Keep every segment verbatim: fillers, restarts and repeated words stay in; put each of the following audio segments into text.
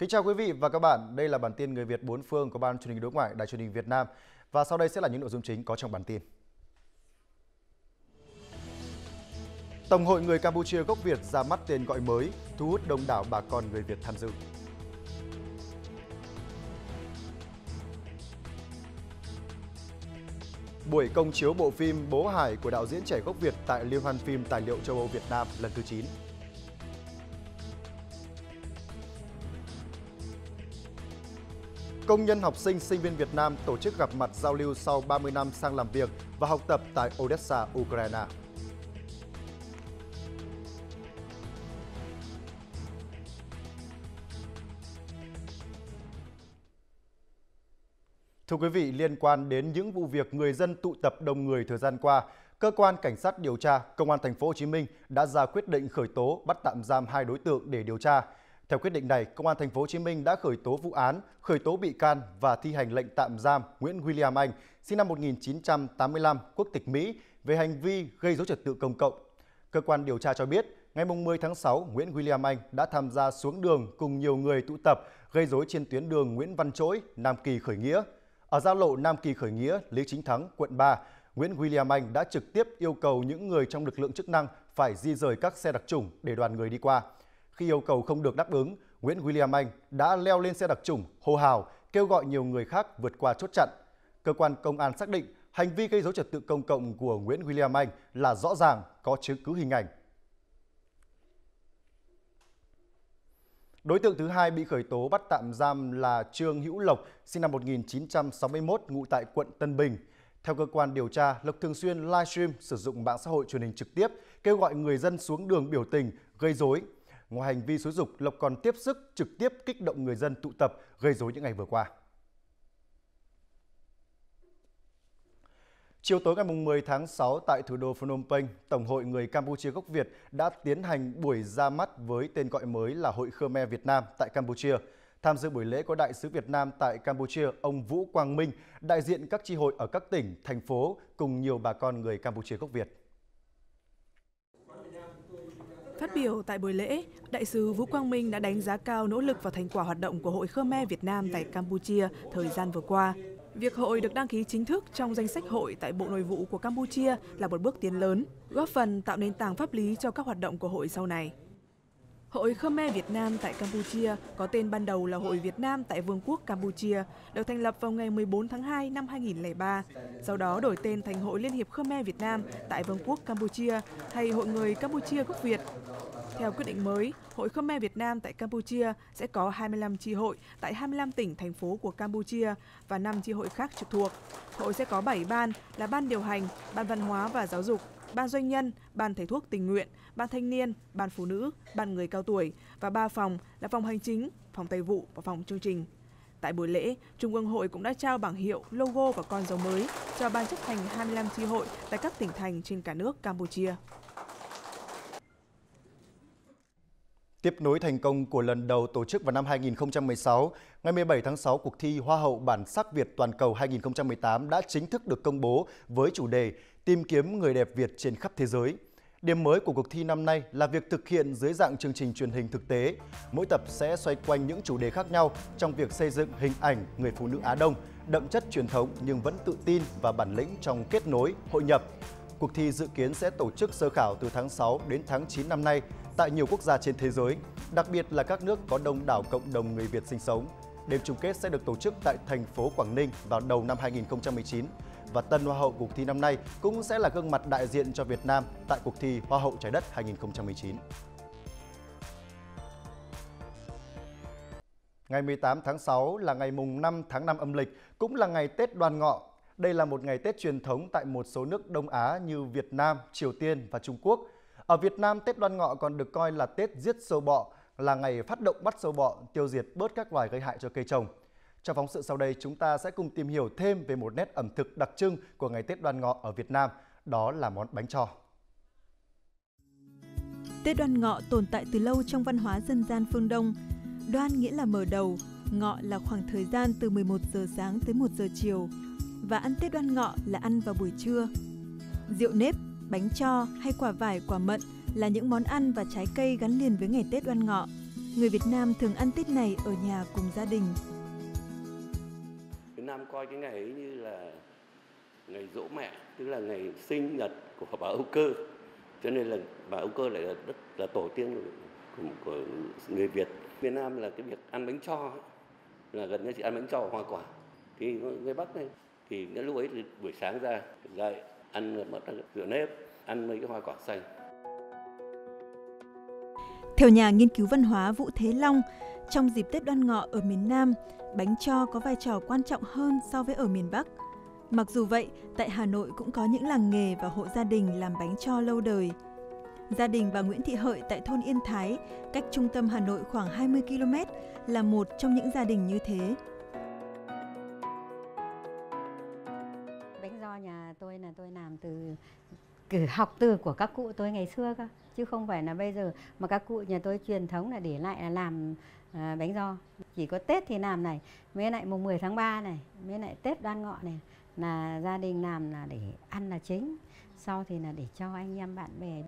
Kính chào quý vị và các bạn, đây là bản tin Người Việt bốn phương của Ban Truyền hình Đối ngoại Đài Truyền hình Việt Nam. Và sau đây sẽ là những nội dung chính có trong bản tin. Tổng hội người Campuchia gốc Việt ra mắt tên gọi mới, thu hút đông đảo bà con người Việt tham dự. Buổi công chiếu bộ phim Bố Hải của đạo diễn trẻ gốc Việt tại Liên hoan phim tài liệu châu Âu Việt Nam lần thứ chín. Công nhân học sinh, sinh viên Việt Nam tổ chức gặp mặt giao lưu sau ba mươi năm sang làm việc và học tập tại Odessa, Ukraine. Thưa quý vị, liên quan đến những vụ việc người dân tụ tập đông người thời gian qua, cơ quan cảnh sát điều tra Công an Thành phố Hồ Chí Minh đã ra quyết định khởi tố bắt tạm giam hai đối tượng để điều tra. Theo quyết định này, Công an Thành phố Hồ Chí Minh đã khởi tố vụ án, khởi tố bị can và thi hành lệnh tạm giam Nguyễn William Anh, sinh năm một nghìn chín trăm tám mươi lăm, quốc tịch Mỹ, về hành vi gây rối trật tự công cộng. Cơ quan điều tra cho biết, ngày mười tháng sáu, Nguyễn William Anh đã tham gia xuống đường cùng nhiều người tụ tập gây rối trên tuyến đường Nguyễn Văn Trỗi, Nam Kỳ Khởi Nghĩa. Ở giao lộ Nam Kỳ Khởi Nghĩa, Lý Chính Thắng, quận ba, Nguyễn William Anh đã trực tiếp yêu cầu những người trong lực lượng chức năng phải di rời các xe đặc chủng để đoàn người đi qua. Khi yêu cầu không được đáp ứng, Nguyễn William Anh đã leo lên xe đặc chủng, hô hào, kêu gọi nhiều người khác vượt qua chốt chặn. Cơ quan công an xác định hành vi gây rối trật tự công cộng của Nguyễn William Anh là rõ ràng, có chứng cứ hình ảnh. Đối tượng thứ hai bị khởi tố bắt tạm giam là Trương Hữu Lộc, sinh năm một nghìn chín trăm sáu mươi mốt, ngụ tại quận Tân Bình. Theo cơ quan điều tra, Lộc thường xuyên livestream sử dụng mạng xã hội truyền hình trực tiếp, kêu gọi người dân xuống đường biểu tình, gây rối. Ngoài hành vi xúi giục, Lộc còn tiếp sức trực tiếp kích động người dân tụ tập, gây rối những ngày vừa qua. Chiều tối ngày mười tháng sáu tại thủ đô Phnom Penh, Tổng hội người Campuchia gốc Việt đã tiến hành buổi ra mắt với tên gọi mới là Hội Khmer Việt Nam tại Campuchia. Tham dự buổi lễ có Đại sứ Việt Nam tại Campuchia, ông Vũ Quang Minh, đại diện các chi hội ở các tỉnh, thành phố cùng nhiều bà con người Campuchia gốc Việt. Phát biểu tại buổi lễ, Đại sứ Vũ Quang Minh đã đánh giá cao nỗ lực và thành quả hoạt động của Hội Khmer Việt Nam tại Campuchia thời gian vừa qua. Việc hội được đăng ký chính thức trong danh sách hội tại Bộ Nội vụ của Campuchia là một bước tiến lớn, góp phần tạo nền tảng pháp lý cho các hoạt động của hội sau này. Hội Khmer Việt Nam tại Campuchia có tên ban đầu là Hội Việt Nam tại Vương quốc Campuchia, được thành lập vào ngày mười bốn tháng hai năm hai nghìn không trăm lẻ ba, sau đó đổi tên thành Hội Liên hiệp Khmer Việt Nam tại Vương quốc Campuchia hay Hội người Campuchia gốc Việt. Theo quyết định mới, Hội Khmer Việt Nam tại Campuchia sẽ có hai mươi lăm chi hội tại hai mươi lăm tỉnh, thành phố của Campuchia và năm chi hội khác trực thuộc. Hội sẽ có bảy ban là Ban điều hành, Ban văn hóa và giáo dục, Ban doanh nhân, Ban thầy thuốc tình nguyện, Ban thanh niên, Ban phụ nữ, Ban người cao tuổi và ba phòng là phòng hành chính, phòng tây vụ và phòng chương trình. Tại buổi lễ, Trung ương hội cũng đã trao bảng hiệu, logo và con dấu mới cho Ban chấp hành hai mươi lăm chi hội tại các tỉnh thành trên cả nước Campuchia. Tiếp nối thành công của lần đầu tổ chức vào năm hai nghìn không trăm mười sáu, ngày mười bảy tháng sáu, cuộc thi Hoa hậu bản sắc Việt toàn cầu hai nghìn không trăm mười tám đã chính thức được công bố với chủ đề Tìm kiếm người đẹp Việt trên khắp thế giới. Điểm mới của cuộc thi năm nay là việc thực hiện dưới dạng chương trình truyền hình thực tế. Mỗi tập sẽ xoay quanh những chủ đề khác nhau trong việc xây dựng hình ảnh người phụ nữ Á Đông, đậm chất truyền thống nhưng vẫn tự tin và bản lĩnh trong kết nối, hội nhập. Cuộc thi dự kiến sẽ tổ chức sơ khảo từ tháng sáu đến tháng chín năm nay tại nhiều quốc gia trên thế giới, đặc biệt là các nước có đông đảo cộng đồng người Việt sinh sống. Đêm chung kết sẽ được tổ chức tại thành phố Quảng Ninh vào đầu năm hai nghìn không trăm mười chín. Và tân Hoa hậu cuộc thi năm nay cũng sẽ là gương mặt đại diện cho Việt Nam tại cuộc thi Hoa hậu Trái đất hai nghìn không trăm mười chín. Ngày mười tám tháng sáu là ngày mùng năm tháng năm âm lịch, cũng là ngày Tết Đoan Ngọ. Đây là một ngày Tết truyền thống tại một số nước Đông Á như Việt Nam, Triều Tiên và Trung Quốc. Ở Việt Nam, Tết Đoan Ngọ còn được coi là Tết giết sâu bọ, là ngày phát động bắt sâu bọ, tiêu diệt bớt các loài gây hại cho cây trồng. Trong phóng sự sau đây, chúng ta sẽ cùng tìm hiểu thêm về một nét ẩm thực đặc trưng của ngày Tết Đoan Ngọ ở Việt Nam, đó là món bánh tro. Tết Đoan Ngọ tồn tại từ lâu trong văn hóa dân gian phương Đông. Đoan nghĩa là mở đầu, ngọ là khoảng thời gian từ mười một giờ sáng tới một giờ chiều. Và ăn Tết Đoan Ngọ là ăn vào buổi trưa. Rượu nếp, bánh tro hay quả vải, quả mận là những món ăn và trái cây gắn liền với ngày Tết Đoan Ngọ. người Việt Nam thường ăn Tết này ở nhà cùng gia đình. Việt Nam coi cái ngày ấy như là ngày giỗ mẹ, tức là ngày sinh nhật của bà Âu Cơ. Cho nên là bà Âu Cơ lại là rất là tổ tiên của, của người Việt. Việt Nam là cái việc ăn bánh tro là gần như chỉ ăn bánh tro và hoa quả. Thì người Bắc này thì cái lúc ấy thì buổi sáng ra dậy ăn mất rượu nếp, ăn mấy cái hoa quả xanh. Theo nhà nghiên cứu văn hóa Vũ Thế Long, trong dịp Tết Đoan Ngọ ở miền Nam, bánh tro có vai trò quan trọng hơn so với ở miền Bắc. Mặc dù vậy, tại Hà Nội cũng có những làng nghề và hộ gia đình làm bánh tro lâu đời. Gia đình bà Nguyễn Thị Hợi tại thôn Yên Thái, cách trung tâm Hà Nội khoảng hai mươi ki lô mét, là một trong những gia đình như thế. Bánh giò nhà tôi là tôi làm từ cử học từ của các cụ tôi ngày xưa cơ, chứ không phải là bây giờ, mà các cụ nhà tôi truyền thống là để lại là làm à, bánh giò. Chỉ có Tết thì làm này, mới lại mùng mười tháng ba này, mới lại Tết Đoan Ngọ này là gia đình làm là để ăn là chính, sau thì là để cho anh em bạn bè.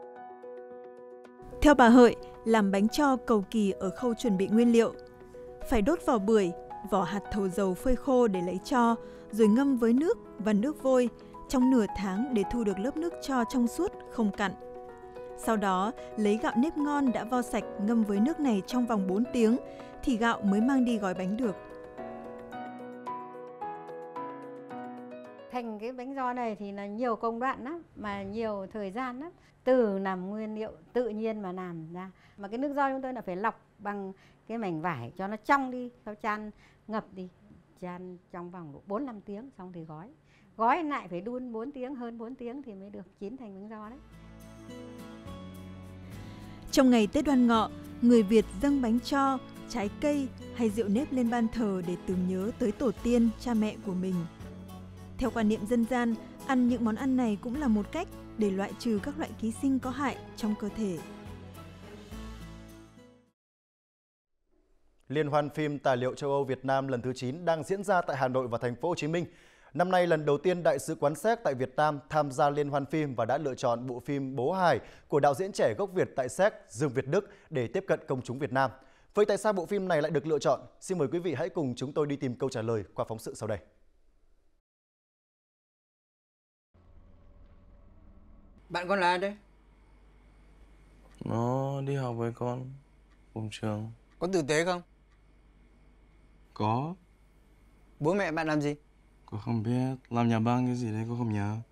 Theo bà Hợi, làm bánh tro cầu kỳ ở khâu chuẩn bị nguyên liệu. Phải đốt vỏ bưởi, vỏ hạt thầu dầu phơi khô để lấy tro, rồi ngâm với nước và nước vôi trong nửa tháng để thu được lớp nước tro trong suốt, không cặn. Sau đó, lấy gạo nếp ngon đã vo sạch ngâm với nước này trong vòng bốn tiếng, thì gạo mới mang đi gói bánh được. Thành cái bánh giò này thì là nhiều công đoạn lắm, mà nhiều thời gian lắm. Từ làm nguyên liệu tự nhiên mà làm ra. Mà cái nước giò chúng tôi là phải lọc bằng cái mảnh vải cho nó trong đi, sau chan ngập đi. Chan trong vòng bốn năm tiếng xong thì gói. Gói lại phải đun bốn tiếng, hơn bốn tiếng thì mới được chín thành bánh giò đấy. Trong ngày Tết Đoan Ngọ, người Việt dâng bánh tro, trái cây hay rượu nếp lên ban thờ để tưởng nhớ tới tổ tiên, cha mẹ của mình. Theo quan niệm dân gian, ăn những món ăn này cũng là một cách để loại trừ các loại ký sinh có hại trong cơ thể. Liên hoan phim tài liệu châu Âu Việt Nam lần thứ chín đang diễn ra tại Hà Nội và Thành phố Hồ Chí Minh. Năm nay lần đầu tiên Đại sứ quán Séc tại Việt Nam tham gia liên hoan phim và đã lựa chọn bộ phim Bố Hải của đạo diễn trẻ gốc Việt tại Séc Dương Việt Đức để tiếp cận công chúng Việt Nam. Vậy tại sao bộ phim này lại được lựa chọn? Xin mời quý vị hãy cùng chúng tôi đi tìm câu trả lời qua phóng sự sau đây. Bạn con là ai đấy? Nó đi học với con cùng trường. Có tử tế không? Có. Bố mẹ bạn làm gì? Con không biết. Làm nhà băng cái gì đấy con không nhớ.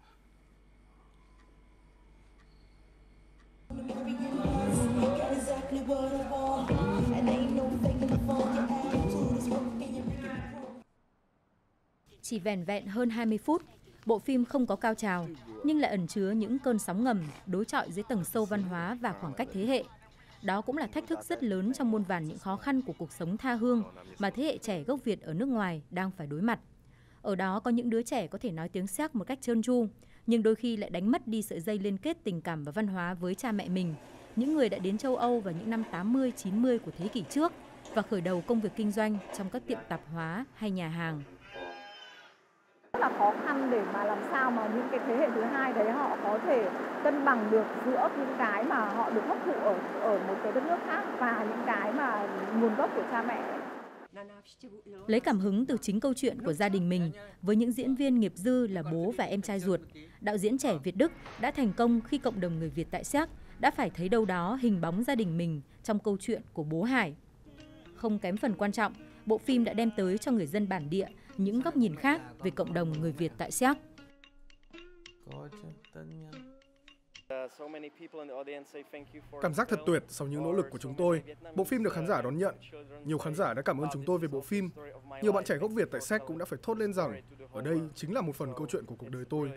Chỉ vẻn vẹn hơn hai mươi phút, bộ phim không có cao trào, nhưng lại ẩn chứa những cơn sóng ngầm đối chọi dưới tầng sâu văn hóa và khoảng cách thế hệ. Đó cũng là thách thức rất lớn trong muôn vàn những khó khăn của cuộc sống tha hương mà thế hệ trẻ gốc Việt ở nước ngoài đang phải đối mặt. Ở đó có những đứa trẻ có thể nói tiếng Séc một cách trơn tru, nhưng đôi khi lại đánh mất đi sợi dây liên kết tình cảm và văn hóa với cha mẹ mình, những người đã đến châu Âu vào những năm tám mươi, chín mươi của thế kỷ trước và khởi đầu công việc kinh doanh trong các tiệm tạp hóa hay nhà hàng. Rất là khó khăn để mà làm sao mà những cái thế hệ thứ hai đấy họ có thể cân bằng được giữa những cái mà họ được hấp thụ ở ở một cái đất nước khác và những cái mà nguồn gốc của cha mẹ. Lấy cảm hứng từ chính câu chuyện của gia đình mình với những diễn viên nghiệp dư là bố và em trai ruột, đạo diễn trẻ Việt Đức đã thành công khi cộng đồng người Việt tại Séc đã phải thấy đâu đó hình bóng gia đình mình trong câu chuyện của Bố Hải. Không kém phần quan trọng, bộ phim đã đem tới cho người dân bản địa những góc nhìn khác về cộng đồng người Việt tại Séc. Cảm giác thật tuyệt sau những nỗ lực của chúng tôi. Bộ phim được khán giả đón nhận. Nhiều khán giả đã cảm ơn chúng tôi về bộ phim. Nhiều bạn trẻ gốc Việt tại Séc cũng đã phải thốt lên rằng ở đây chính là một phần câu chuyện của cuộc đời tôi.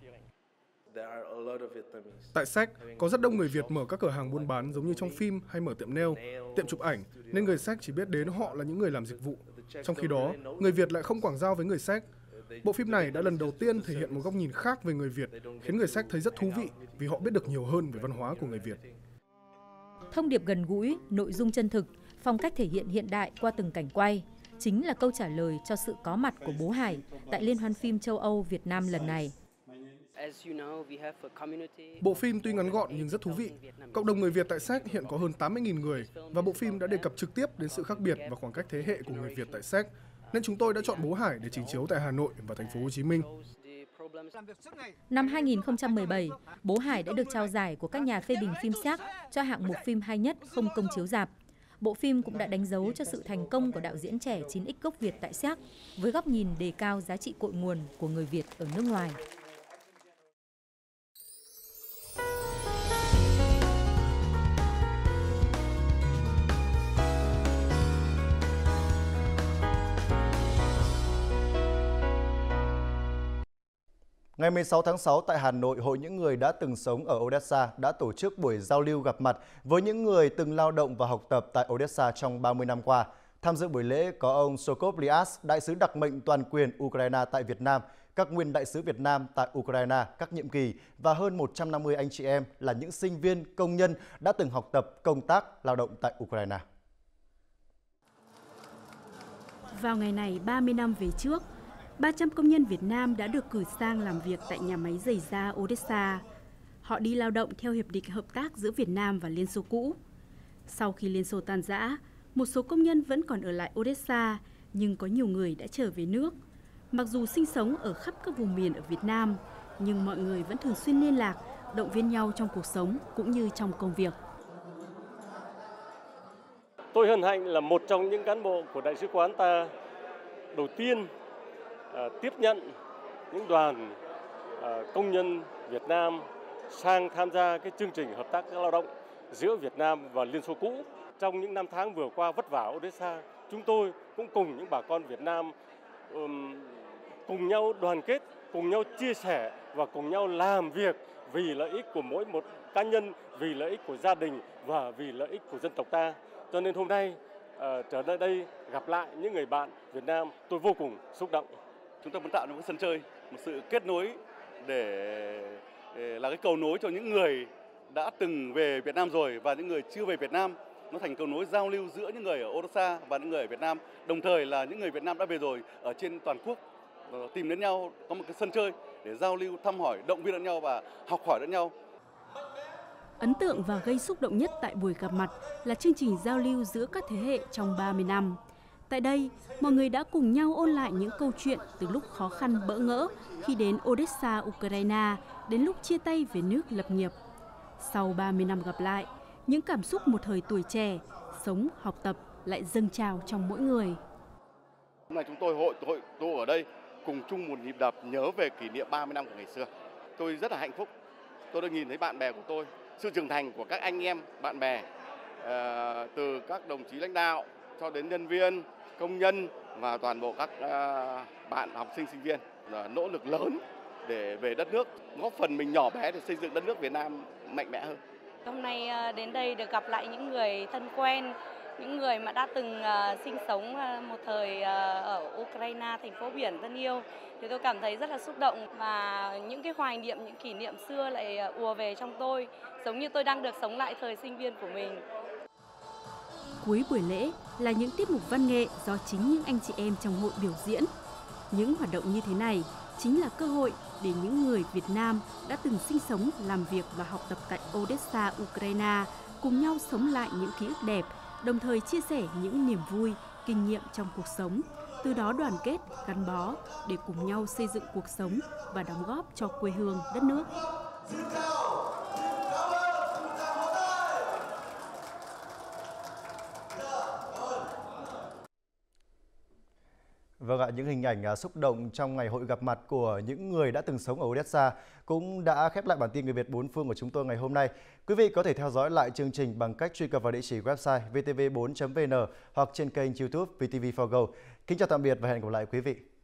Tại Séc, có rất đông người Việt mở các cửa hàng buôn bán giống như trong phim hay mở tiệm nail, tiệm chụp ảnh, nên người Séc chỉ biết đến họ là những người làm dịch vụ. Trong khi đó, người Việt lại không quảng giao với người Séc. Bộ phim này đã lần đầu tiên thể hiện một góc nhìn khác về người Việt, khiến người Séc thấy rất thú vị vì họ biết được nhiều hơn về văn hóa của người Việt. Thông điệp gần gũi, nội dung chân thực, phong cách thể hiện hiện đại qua từng cảnh quay chính là câu trả lời cho sự có mặt của Bố Hải tại Liên hoan phim châu Âu Việt Nam lần này. Bộ phim tuy ngắn gọn nhưng rất thú vị. Cộng đồng người Việt tại Séc hiện có hơn tám mươi nghìn người và bộ phim đã đề cập trực tiếp đến sự khác biệt và khoảng cách thế hệ của người Việt tại Séc. Nên chúng tôi đã chọn Bố Hải để trình chiếu tại Hà Nội và thành phố Hồ Chí Minh. Năm hai nghìn không trăm mười bảy, Bố Hải đã được trao giải của các nhà phê bình phim Séc cho hạng mục phim hay nhất không công chiếu rạp. Bộ phim cũng đã đánh dấu cho sự thành công của đạo diễn trẻ chín x gốc Việt tại Séc với góc nhìn đề cao giá trị cội nguồn của người Việt ở nước ngoài. Ngày mười sáu tháng sáu tại Hà Nội, Hội những người đã từng sống ở Odessa đã tổ chức buổi giao lưu gặp mặt với những người từng lao động và học tập tại Odessa trong ba mươi năm qua. Tham dự buổi lễ có ông Sokop Lias, đại sứ đặc mệnh toàn quyền Ukraine tại Việt Nam, các nguyên đại sứ Việt Nam tại Ukraine các nhiệm kỳ và hơn một trăm năm mươi anh chị em là những sinh viên, công nhân đã từng học tập, công tác, lao động tại Ukraine. Vào ngày này ba mươi năm về trước, ba trăm công nhân Việt Nam đã được cử sang làm việc tại nhà máy giày da Odessa. Họ đi lao động theo hiệp định hợp tác giữa Việt Nam và Liên Xô cũ. Sau khi Liên Xô tan rã, một số công nhân vẫn còn ở lại Odessa, nhưng có nhiều người đã trở về nước. Mặc dù sinh sống ở khắp các vùng miền ở Việt Nam, nhưng mọi người vẫn thường xuyên liên lạc, động viên nhau trong cuộc sống cũng như trong công việc. Tôi hân hạnh là một trong những cán bộ của Đại sứ quán ta đầu tiên À, tiếp nhận những đoàn à, công nhân Việt Nam sang tham gia cái chương trình hợp tác lao động giữa Việt Nam và Liên Xô cũ. Trong những năm tháng vừa qua vất vả ở Odessa, chúng tôi cũng cùng những bà con Việt Nam um, cùng nhau đoàn kết, cùng nhau chia sẻ và cùng nhau làm việc vì lợi ích của mỗi một cá nhân, vì lợi ích của gia đình và vì lợi ích của dân tộc ta. Cho nên hôm nay à, trở lại đây gặp lại những người bạn Việt Nam, tôi vô cùng xúc động. Chúng ta muốn tạo một sân chơi, một sự kết nối để, để là cái cầu nối cho những người đã từng về Việt Nam rồi và những người chưa về Việt Nam. Nó thành cầu nối giao lưu giữa những người ở Odessa và những người ở Việt Nam. Đồng thời là những người Việt Nam đã về rồi ở trên toàn quốc tìm đến nhau, có một cái sân chơi để giao lưu, thăm hỏi, động viên lẫn nhau và học hỏi lẫn nhau. Ấn tượng và gây xúc động nhất tại buổi gặp mặt là chương trình giao lưu giữa các thế hệ trong ba mươi năm. Tại đây, mọi người đã cùng nhau ôn lại những câu chuyện từ lúc khó khăn bỡ ngỡ khi đến Odessa, Ukraine, đến lúc chia tay về nước lập nghiệp. Sau ba mươi năm gặp lại, những cảm xúc một thời tuổi trẻ, sống, học tập lại dâng trào trong mỗi người. Hôm nay chúng tôi hội hội tụ ở đây cùng chung một nhịp đập nhớ về kỷ niệm ba mươi năm của ngày xưa. Tôi rất là hạnh phúc. Tôi đã nhìn thấy bạn bè của tôi, sự trưởng thành của các anh em, bạn bè, uh, từ các đồng chí lãnh đạo cho đến nhân viên, công nhân và toàn bộ các uh, bạn học sinh, sinh viên uh, nỗ lực lớn để về đất nước, góp phần mình nhỏ bé để xây dựng đất nước Việt Nam mạnh mẽ hơn. Hôm nay uh, đến đây được gặp lại những người thân quen, những người mà đã từng uh, sinh sống uh, một thời uh, ở Ukraine, thành phố biển thân yêu. Thì tôi cảm thấy rất là xúc động và những cái hoài niệm, những kỷ niệm xưa lại uh, ùa về trong tôi, giống như tôi đang được sống lại thời sinh viên của mình. Cuối buổi lễ là những tiết mục văn nghệ do chính những anh chị em trong hội biểu diễn. Những hoạt động như thế này chính là cơ hội để những người Việt Nam đã từng sinh sống, làm việc và học tập tại Odessa, Ukraine cùng nhau sống lại những ký ức đẹp, đồng thời chia sẻ những niềm vui, kinh nghiệm trong cuộc sống, từ đó đoàn kết, gắn bó để cùng nhau xây dựng cuộc sống và đóng góp cho quê hương, đất nước. Vâng ạ, những hình ảnh xúc động trong ngày hội gặp mặt của những người đã từng sống ở Odessa cũng đã khép lại bản tin Người Việt bốn phương của chúng tôi ngày hôm nay. Quý vị có thể theo dõi lại chương trình bằng cách truy cập vào địa chỉ website v t v bốn chấm v n hoặc trên kênh YouTube vê tê vê bốn Go. Kính chào tạm biệt và hẹn gặp lại quý vị.